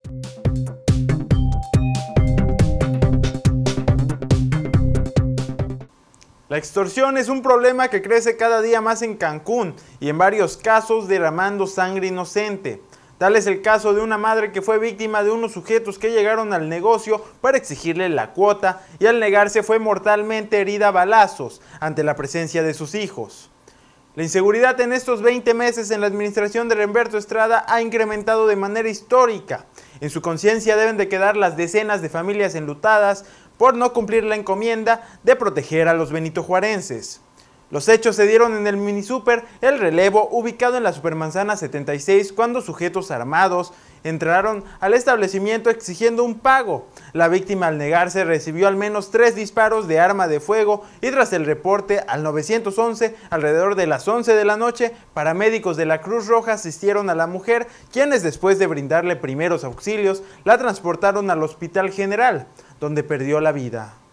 La extorsión es un problema que crece cada día más en Cancún y en varios casos derramando sangre inocente. Tal es el caso de una madre que fue víctima de unos sujetos que llegaron al negocio para exigirle la cuota y al negarse fue mortalmente herida a balazos ante la presencia de sus hijos. La inseguridad en estos 20 meses en la administración de Humberto Estrada ha incrementado de manera histórica. En su conciencia deben de quedar las decenas de familias enlutadas por no cumplir la encomienda de proteger a los benitojuarenses. Los hechos se dieron en el minisúper El Relevo, ubicado en la Supermanzana 76, cuando sujetos armados entraron al establecimiento exigiendo un pago. La víctima, al negarse, recibió al menos 3 disparos de arma de fuego y tras el reporte al 911, alrededor de las 11 de la noche, paramédicos de la Cruz Roja asistieron a la mujer, quienes después de brindarle primeros auxilios, la transportaron al Hospital General, donde perdió la vida.